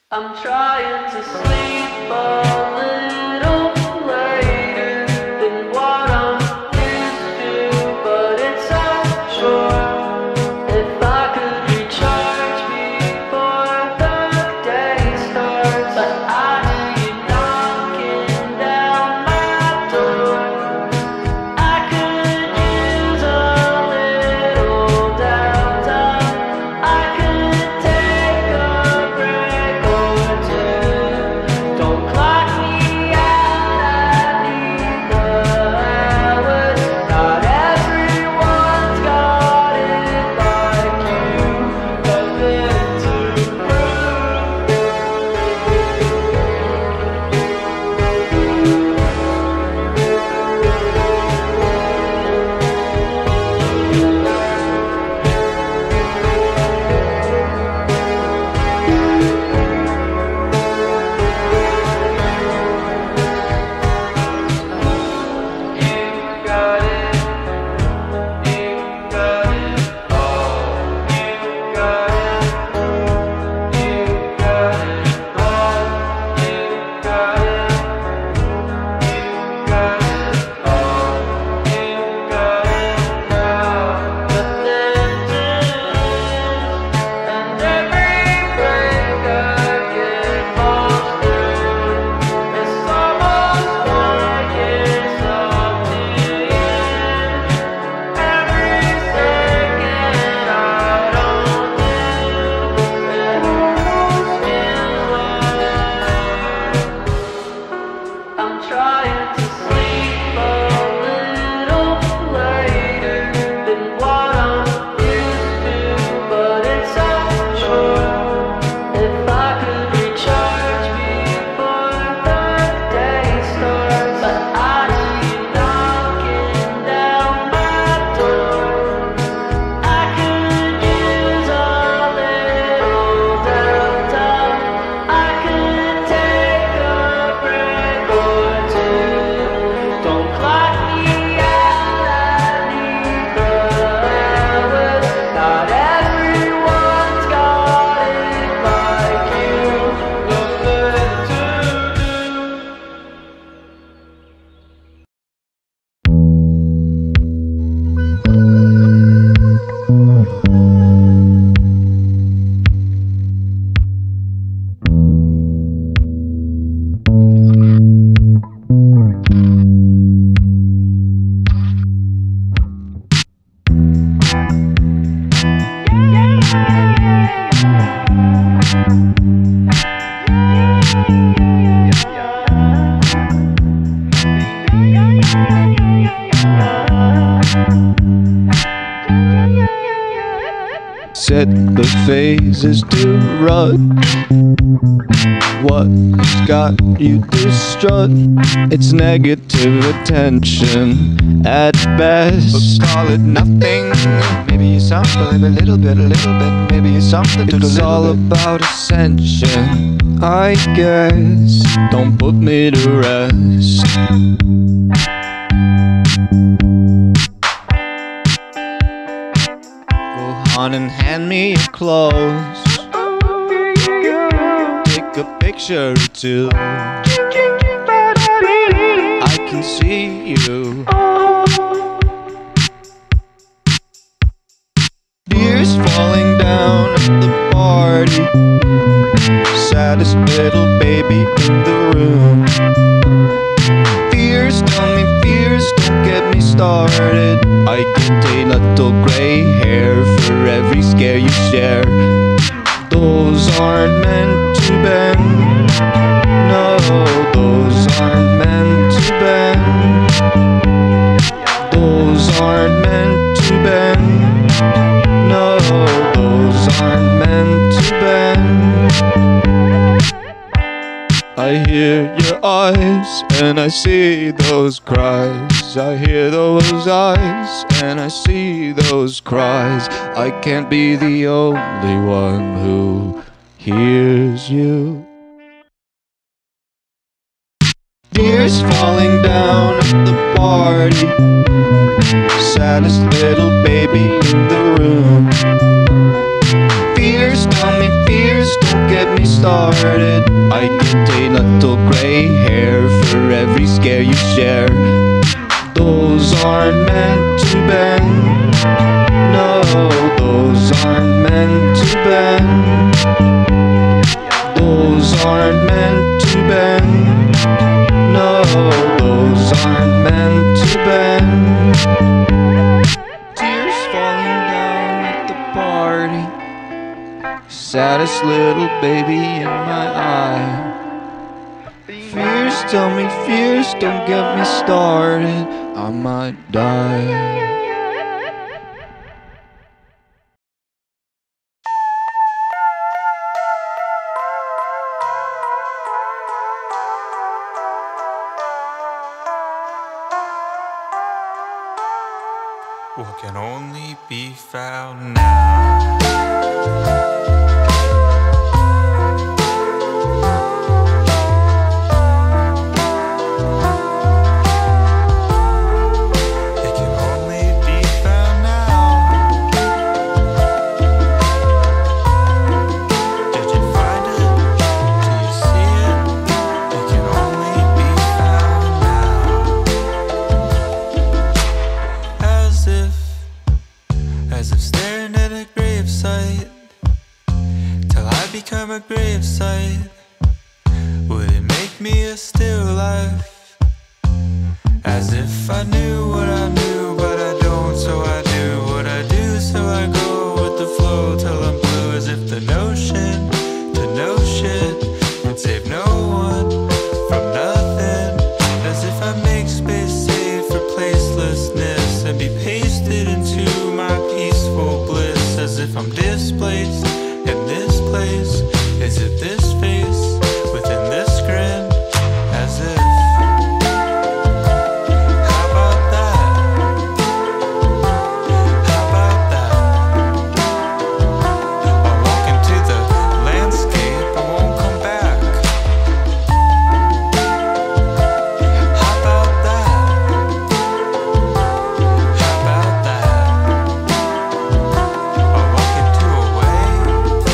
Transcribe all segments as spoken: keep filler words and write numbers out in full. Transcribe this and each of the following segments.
I'm trying to sleep a little later than what I'm used to, but it's unsure if I could recharge before the day starts. But I hear you knocking down my door. I could use a little downtime. I could take a break or two. Don't clock me out, I need the hours. Not everyone's got it like you. Nothing to You got it, you got it all. You got it, you got it all. You got it, you got it all. You got it now. Nothing to lose, and every break I get falls through. It's almost like it's up to you. Every second I don't do, it almost feels like I'm trying to sleep a little later than what I'm used to, but it's unsure if I could recharge before the day starts. But I hear you knocking down my door. I could use a little downtime. I could take a break or two. Don't clock me out, I need the hours. Not everyone's got it like you. Nothing to do. Set the phases to run. What's got you distraught? It's negative attention at best. But call it nothing. Maybe it's something, a little bit, a little bit. Maybe it's something to It's a all little bit. about ascension, I guess. Don't put me to rest. Go on and hand me your clothes. Take a picture or two. I can see you. Tears falling down at the party. Saddest little baby in the room. Fears, tell me fears, don't get me started. I get a little gray hair for every scare you share. Those aren't meant to bend. No, those aren't meant to bend. Those aren't meant to bend. No, those aren't meant to bend. I hear your eyes and I see those cries. I hear those eyes and I see those cries. I can't be the only one who hears you. Tears falling down at the party. Saddest little baby in the room. Fears, tell me fears, don't get me started. scare you share. Those aren't meant to bend. No, those aren't meant to bend. Those aren't meant to bend. No, those aren't meant to bend. Tears falling down at the party. Saddest little baby in my eye. Fears, tell me fears, don't get me started. I might die. What can only be found now? It can only be found now. Did you find it? Do you see it? It can only be found now. As if As if staring at a gravesite, till I become a gravesite. Would it make me a still life? As if I knew what I knew, but I don't, so I do what I do, so I go with the flow till I'm blue. As if the notion to know shit would save no one from nothing. As if I make space safe for placelessness and be pasted into my peaceful bliss. As if I'm displaced in this place. Is it this face within this grin? As if. How about that? How about that? I'll walk into the landscape, I won't come back. How about that? How about that? I'll walk into a wave.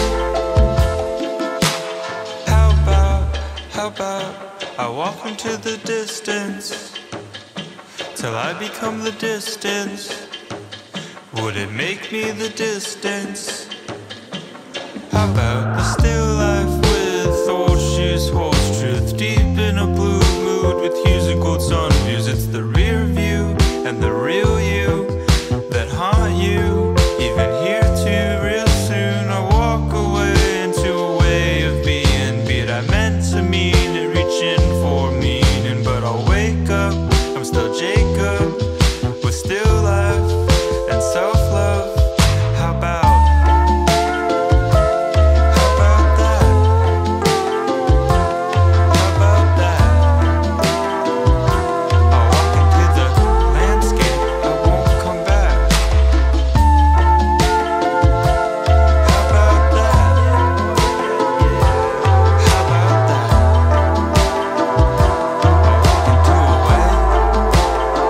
How about, how about I walk into the distance till I become the distance? Would it make me the distance? How about the still life with old shoes, holds truth deep in a blue mood with hues and gold sun views? It's the rear view and the real you that haunt you. Even here too, real soon I walk away into a way of being. Be it I meant to mean and reaching for meaning, but I'll wake up, I'm still Jacob with still life and self-love. How about? How about that? How about that? I'll walk into the landscape, I won't come back. How about that? How about that? I'll walk into a way.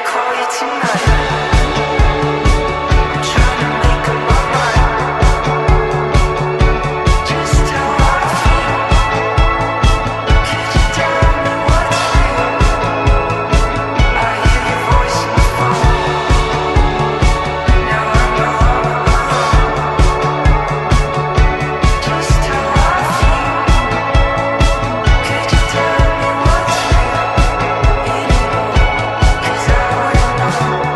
Cause I wanna know.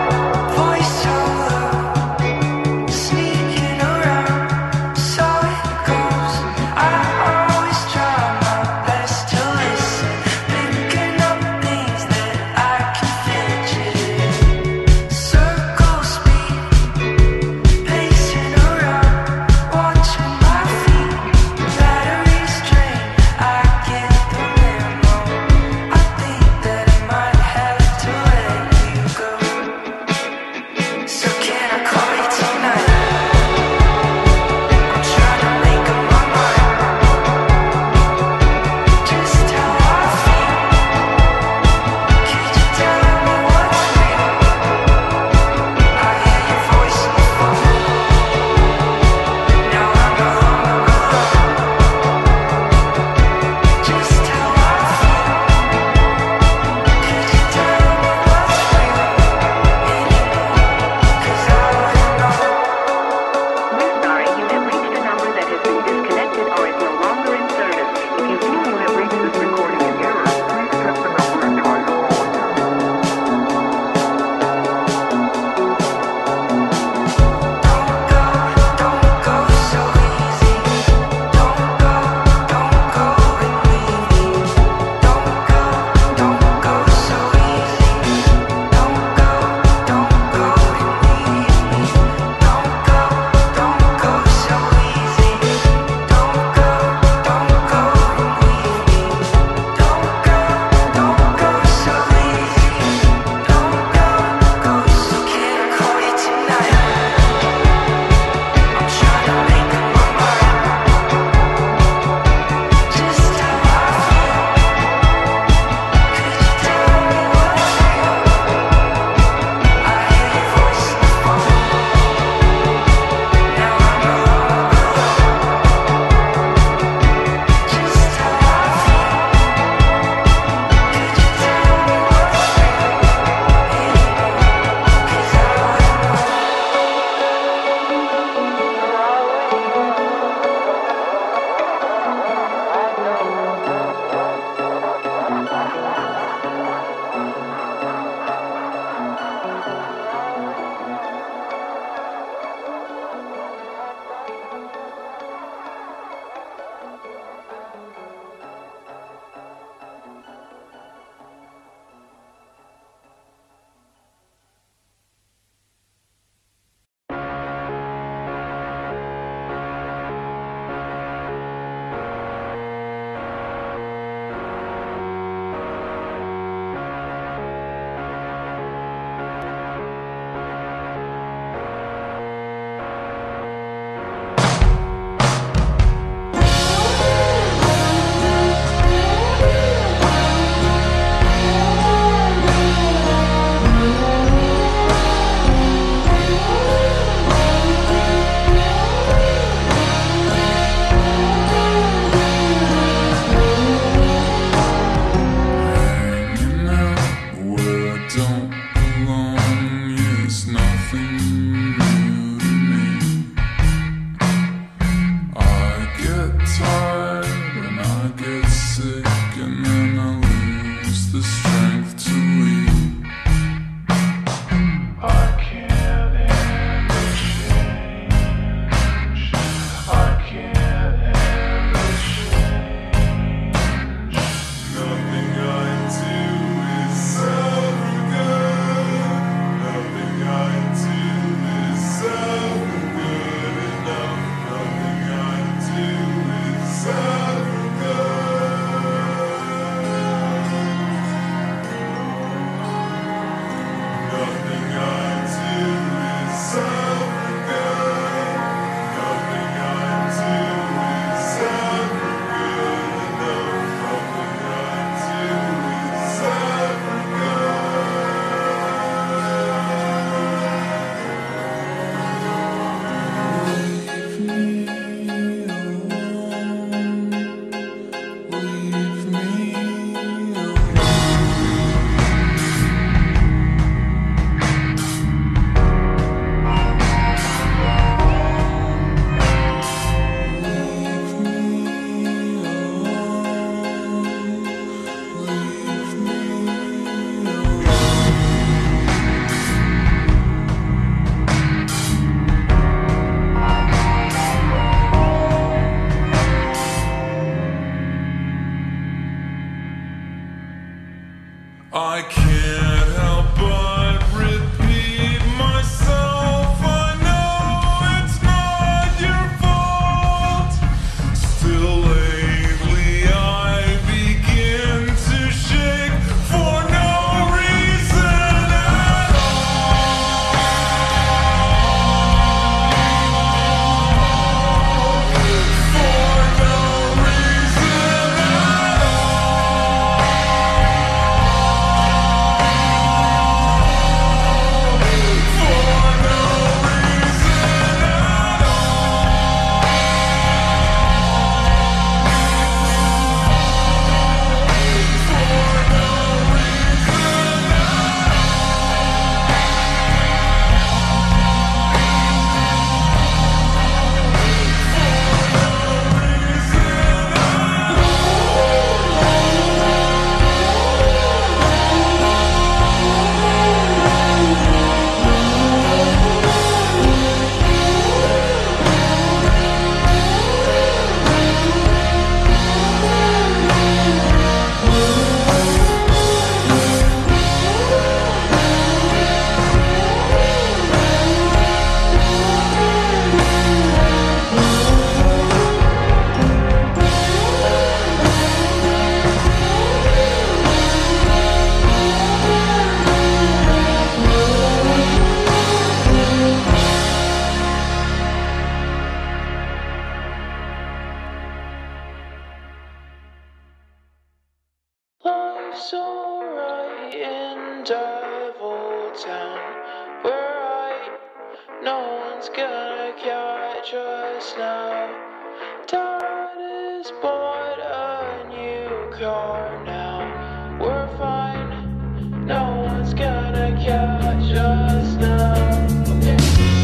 town. We're right, no one's gonna catch us now. Dad has bought a new car now. We're fine, no one's gonna catch us now. Okay.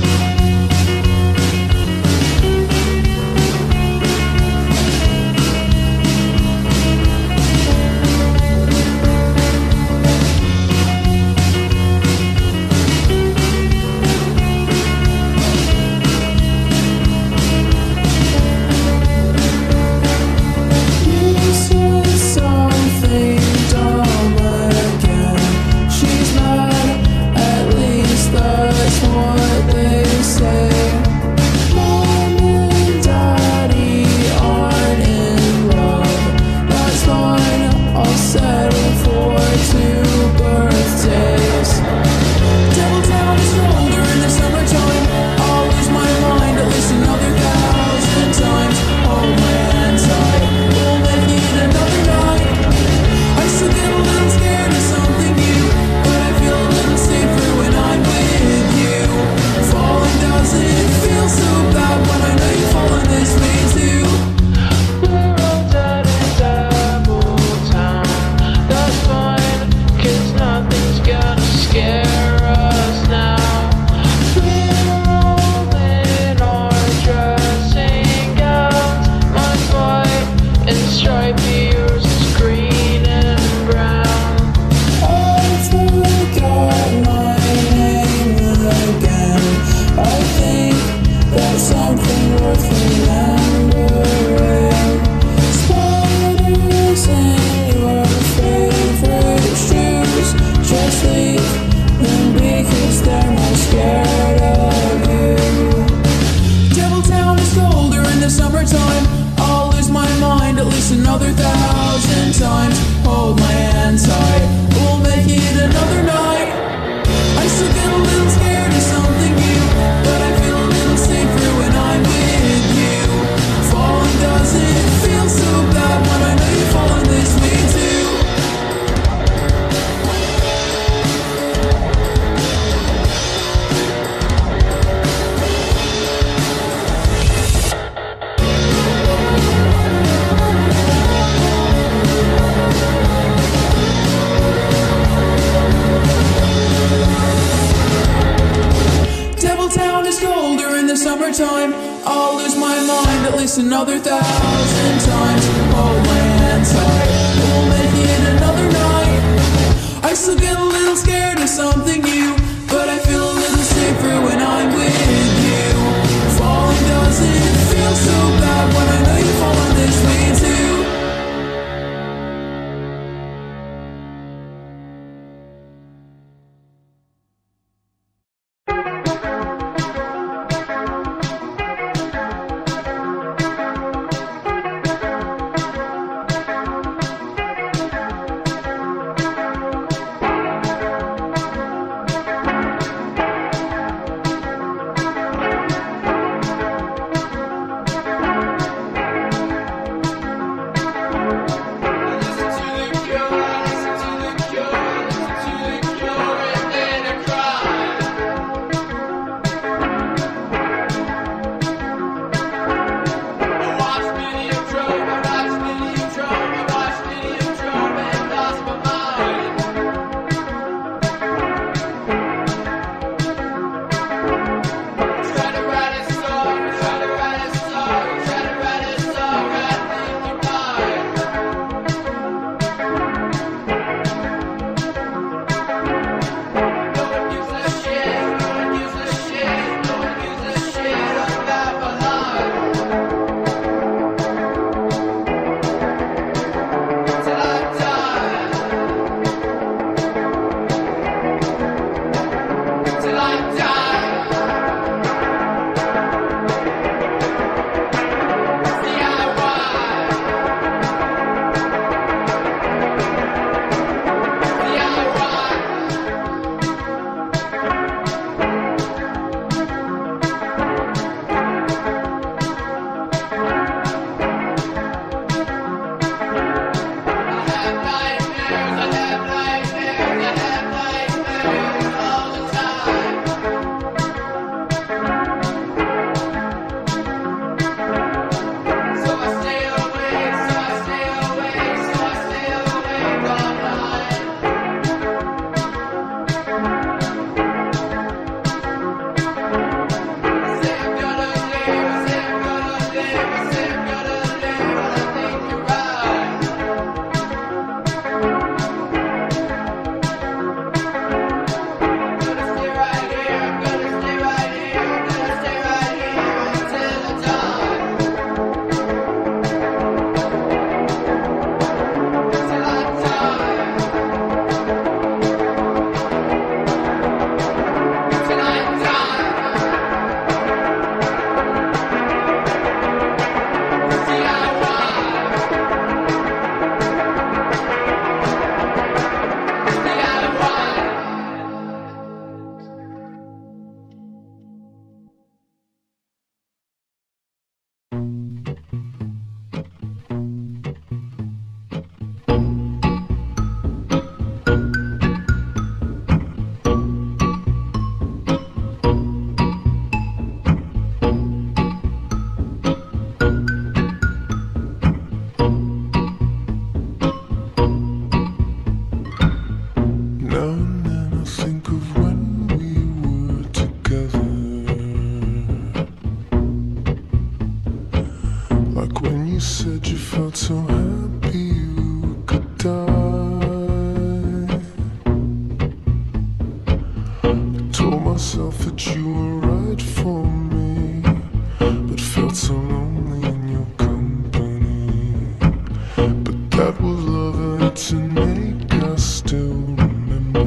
Summertime, I'll lose my mind at least another thousand times. Hold my hand tight, we'll make it another night. I still get a little scared of something new, but I feel a little safer when I'm with you. Falling doesn't feel so bad when I know you're falling this way too. myself that you were right for me, but felt so lonely in your company. But that was love and to make us still remember.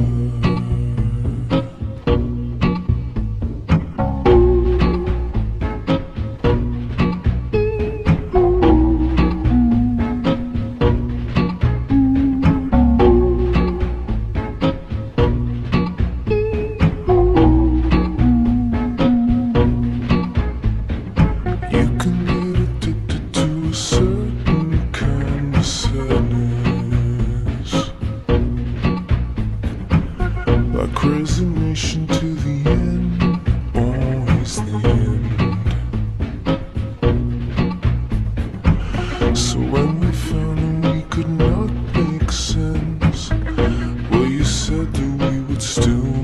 You can get addicted to a certain kind of sadness, like resignation to the end, always the end. So when we found that we could not make sense, well, you said that we would still